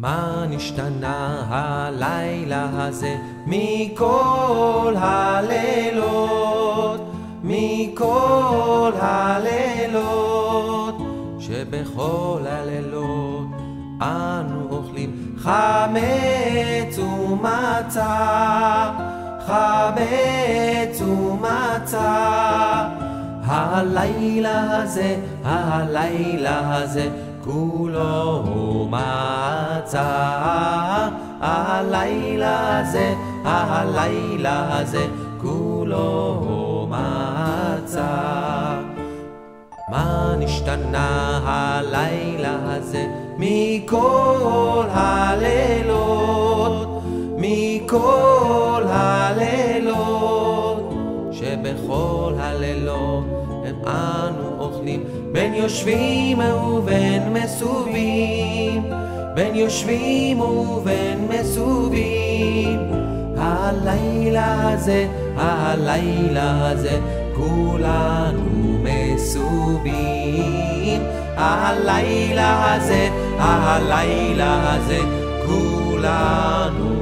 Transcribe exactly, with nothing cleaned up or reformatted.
מה נשתנה הלילה הזה מכל הלילות, מכל הלילות, שבכל הלילות אנו אוכלים חמץ ומצה, חמץ ומצה. הלילה הזה, הלילה הזה, כולו מצה. הלילה הזה, הלילה הזה, כולו מצה. מה נשתנה הלילה הזה מכל הלילות, מכל הלילות, שבכל הלילות הם אנו אוכלים בין יושבים ובין מסובים, בין יושבים ובין מסובים. הלילה הזה, הלילה הזה, כולנו מסובים. הלילה הזה, הלילה הזה, כולנו